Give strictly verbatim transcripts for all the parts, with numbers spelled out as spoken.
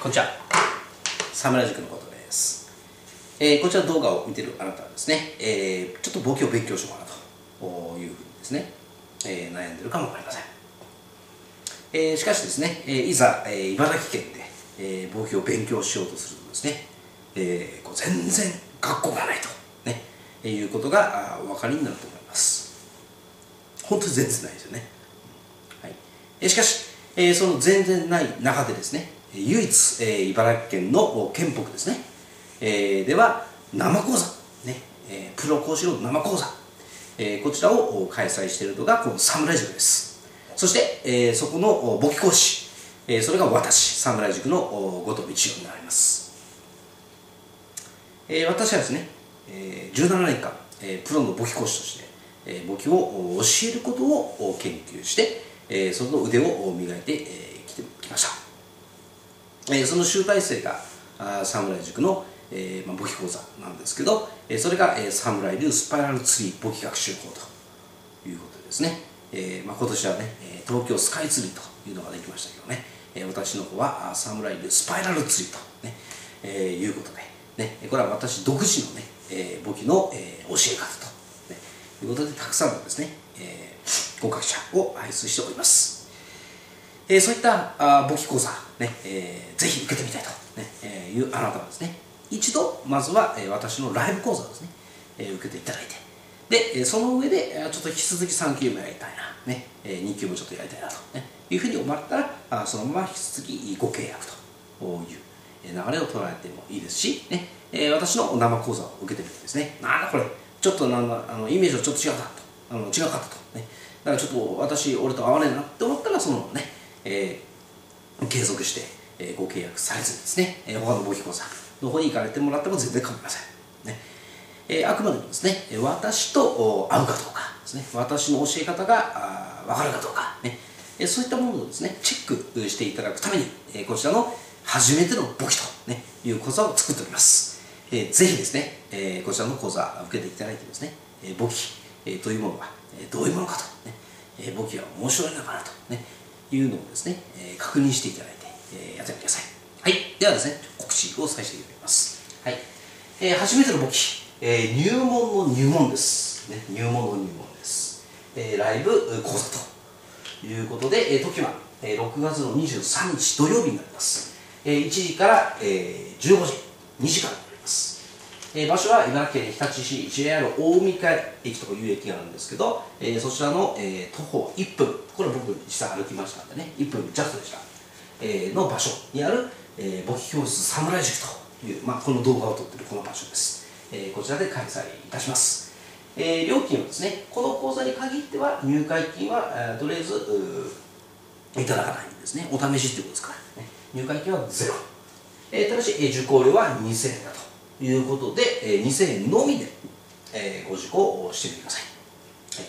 こんにちは、侍塾のことです。えー、こちら動画を見ているあなたはですね、えー、ちょっと簿記を勉強しようかなというふうにですね、えー、悩んでいるかもわかりません。えー、しかしですね、えー、いざ、えー、茨城県で、えー、簿記を勉強しようとするとですね、えー、こう全然学校がないと、ねえー、いうことがお分かりになると思います。本当に全然ないですよね。はい、えー、しかし、えー、その全然ない中でですね、唯一、えー、茨城県の県北ですね、えー、では生講座、ねえー、プロ講師の生講座、えー、こちらを開催しているのがこの侍塾です。そして、えー、そこの簿記講師、えー、それが私、侍塾の後藤道夫になります。えー、私はですね、えー、じゅうななねんかん、えー、プロの簿記講師として、えー、簿記を教えることを研究して、えー、その腕を磨いてき、えー、てきました。えー、その集大成が侍塾の、えーまあ、簿記講座なんですけど、えー、それが、えー、侍流スパイラルツリー簿記学習法ということでですね、えーまあ、今年はね、東京スカイツリーというのができましたけどね、えー、私の方は侍流スパイラルツリーと、ねえー、いうことで、ね、これは私独自のね、えー、簿記の、えー、教え方と、ね、いうことでたくさんのですね、えー、合格者を輩出しております。えー、そういったあ簿記講座、ねえー、ぜひ受けてみたいと、ねえー、いうあなたはですね、一度まずは、えー、私のライブ講座をですね、えー、受けていただいて、で、えー、その上でちょっと引き続きさん級もやりたいな、ねえー、に級もちょっとやりたいなと、ね、いうふうに思われたら、あそのまま引き続きご契約という流れを捉えてもいいですし、ねえー、私の生講座を受けてみてですね、なんだこれ、ちょっとなんだあのイメージがちょっと違うかと、あの違うかったと、ね、だからちょっと私、俺と合わないなって思ったら、そのね、えー、継続して、えー、ご契約されずにですね、えー、他の簿記講座の方に行かれてもらっても全然構いません。ねえー、あくまでもですね、私と合うかどうかですね、私の教え方が分かるかどうか、ね、えー、そういったものをですね、チェックしていただくために、えー、こちらの初めての簿記と、ね、いう講座を作っております。えー、ぜひですね、えー、こちらの講座を受けていただいてですね、えー、簿記、えー、というものは、えー、どういうものかと、ねえー、簿記は面白いのかなと、ねいうのをですね、えー、確認していただいて、えー、やってみてください。はい。ではですね、告知をさせていただきます。はい。えー、初めての簿記、えー、入門の入門です。ね、入門の入門です。えー、ライブ講座ということで、えー、時は、えー、ろくがつのにじゅうさんにち土曜日になります。えー、いちじから、えー、じゅうごじ、にじかんになります。えー、場所は茨城県日立市 ジェイアール 大三河駅という駅があるんですけど、えー、そちらの、えー、徒歩いっぷん、これ僕実際歩きましたんでね、いっぷんジャストでした、えー、の場所にある、えー、簿記教室侍塾という、まあ、この動画を撮っているこの場所です。えー、こちらで開催いたします。えー、料金はですね、この講座に限っては入会金は、えー、とりあえずいただかないんですね。お試しということですから、ね、入会金はゼロ、えー、ただし、えー、受講料はにせんえんだとということで、えー、にせんえんのみで、えー、ご受講をしてみてください。はい、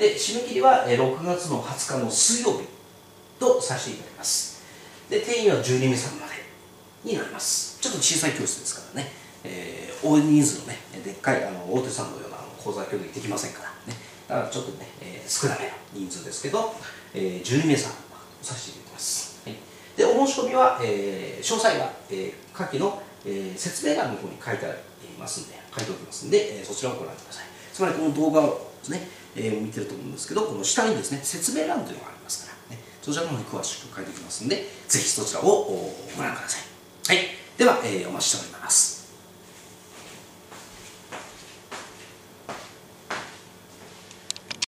で締め切りは、えー、ろくがつのはつかの水曜日とさせていただきます。で定員はじゅうにめいさんまでになります。ちょっと小さい教室ですからね、えー、大人数のね、でっかいあの大手さんのような講座教育できませんからね、だからちょっとね、えー、少なめの人数ですけど、えー、じゅうにめいさんとさせていただきます。はい、でお申し込みは、えー、詳細は、えー、下記のえー、説明欄の方に書いてありますんで、書いておきますんで、えー、そちらをご覧ください。つまりこの動画をですね、えー、見てると思うんですけど、この下にですね、説明欄というのがありますから、ね、そちらの方に詳しく書いておきますんで、ぜひそちらをご覧ください。はい。では、えー、お待ちしております。